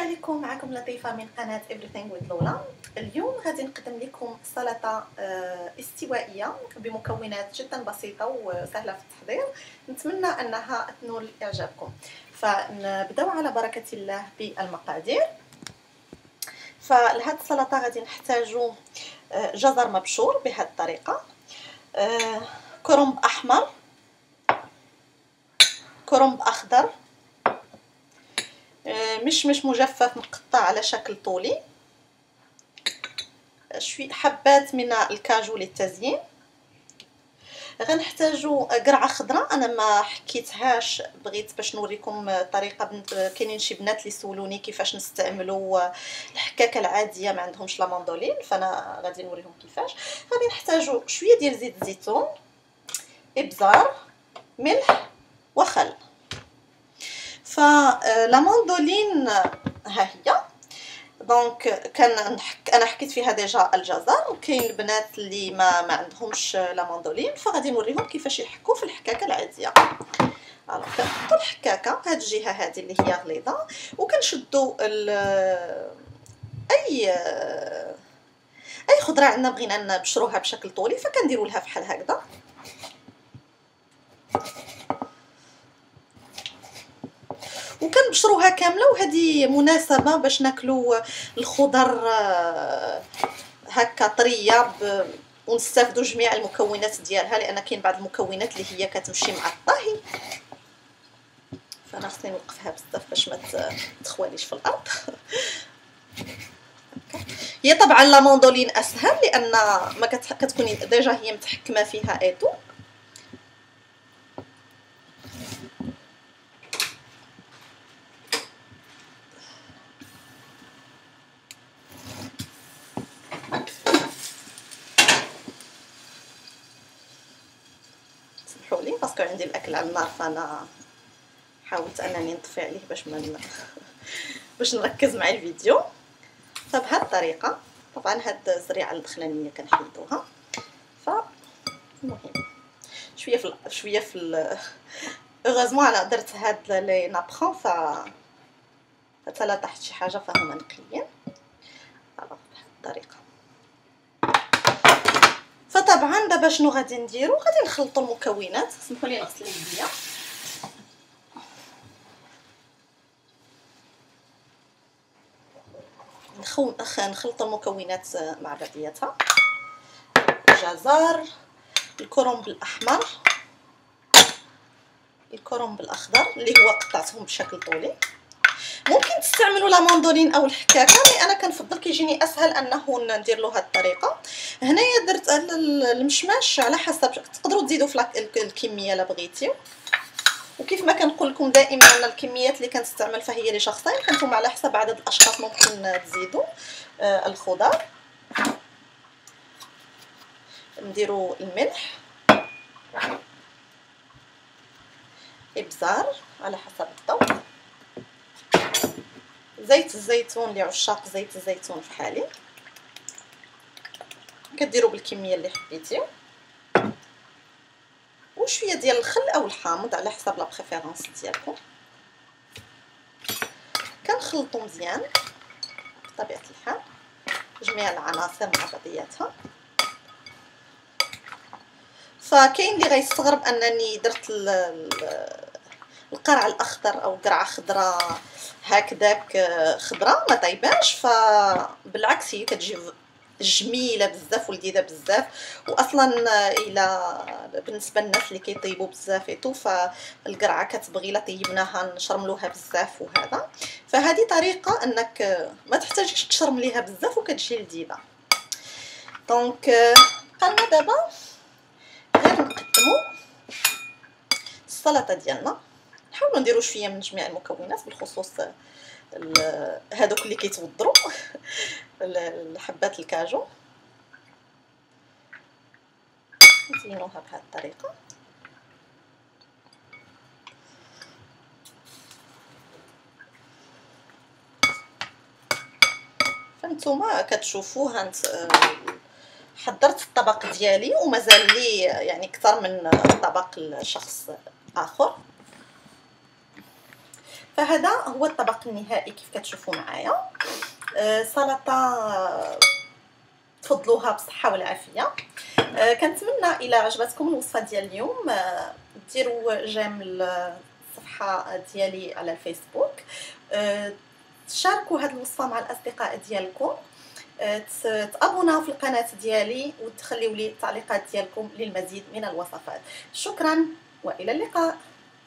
عليكم، معكم لطيفة من قناة Everything with لولا. اليوم غادي نقدم لكم سلطة استوائية بمكونات جدا بسيطة وسهلة في التحضير. نتمنى أنها تنول إعجابكم. فنبداو على بركة الله بالمقادير. فلهاد السلطة غادي نحتاجو جزر مبشور بهذه الطريقة، كرنب أحمر، كرنب أخضر، مشمش مجفف مقطع على شكل طولي، شوي حبات من الكاجو للتزيين. غنحتاجو قرعه خضراء، انا ما حكيتهاش، بغيت باش نوريكم طريقه. كاينين شي بنات اللي سولوني كيفاش نستعملوا الحكاكه العاديه ما عندهمش لا ماندولين، فانا غادي نوريهم كيفاش. غادي نحتاجو شويه ديال زيت الزيتون، ابزار، ملح وخل. فلا ماندولين ها هي. دونك انا حكيت فيها ديجا الجزر، وكاين البنات اللي ما عندهمش لا ماندولين، فغادي نوريهم كيفاش يحكوا في الحكاكه العاديه. الوغ كنحطوا الحكاكه هاد الجهه هذه اللي هي غليظه، وكنشدوا اي خضره عندنا بغينا نبشروها بشكل طولي، فكنديروا لها بحال هكذا. وكنبشروها كامله، وهذه مناسبه باش ناكلوا الخضر هكا طريه ونستافدوا جميع المكونات ديالها، لان كاين بعض المكونات اللي هي كتمشي مع الطهي، فانا خصني نوقفها بزاف باش ما تخواليش في الارض. هي طبعا لا ماندولين اسهل، لان ما كتكوني ديجا هي متحكمه فيها ايتو. سمحوا لي باسكو عندي الاكل على النار، فانا حاولت انني نطفي عليه باش نركز مع الفيديو. فبهذه الطريقه طبعا هاد الزريعه الدخلانيه كنحيدوها. فالمهم شويه في اوغوزمون انا درت هاد لي نابخون، حتى لا طاحت شي حاجه فهما نقيين. بهذه الطريقه. فطبعا دابا شنو غادي نديرو؟ غادي نخلطوا المكونات. سمحوا لي نغسل يديا. نخلط المكونات مع بعضياتها: الجزر، الكرنب الاحمر، الكرنب الاخضر اللي هو قطعتهم بشكل طولي. ممكن تستعملوا لا ماندولين او الحكاكه، مي انا كنفضل كيجيني اسهل انه ندير له هذه الطريقه. هنايا درت المشماش على حسب، تقدروا تزيدوا في الكميه الا بغيتيو، وكيف ما كنقول لكم دائما ان الكميات اللي كنستعمل فهي لشخصين، فانتم على حسب عدد الاشخاص ممكن تزيدوا الخضار. نديروا الملح، ابزار على حسب الذوق، زيت الزيتون لعشاق زيت الزيتون في حالي، كديروا بالكميه اللي حبيتيو، وشويه ديال الخل او الحامض على حسب لا بريفيرونس ديالكم. كنخلطوا مزيان بطبيعه الحال جميع العناصر مع بعضياتها. فكاين اللي غيستغرب انني درت القرع الاخضر او قرعه خضراء هكذاك خضراء ما طيباش، فبالعكس هي كتجي جميله بزاف ولذيذه بزاف. واصلا الى بالنسبه للناس اللي كيطيبوا بزاف ايتو، فالقرعه كتبغي الا طيبناها نشرملوها بزاف وهذا. فهذه طريقه انك ما تحتاجيش تشرمليها بزاف وكتجي لذيذه. دونك قالنا دابا غير نقدموا السلطه ديالنا. نحاولوا نديروا شويه من جميع المكونات، بالخصوص هذوك اللي كيتوضروا حبات الكاجو. نزينوها بهذه الطريقه. فانتوما كتشوفوها حضرت الطبق ديالي ومازال لي يعني اكثر من طبق لشخص اخر. فهذا هو الطبق النهائي كيف كتشوفوا معايا. سلطه تفضلوها بالصحه والعافيه. كنتمنى الى عجبتكم الوصفه ديال اليوم ديروا جيم الصفحه ديالي على الفيسبوك، تشاركوا هذه الوصفه مع الاصدقاء ديالكم، تابوناو في القناه ديالي وتخليوا لي التعليقات ديالكم للمزيد من الوصفات. شكرا والى اللقاء.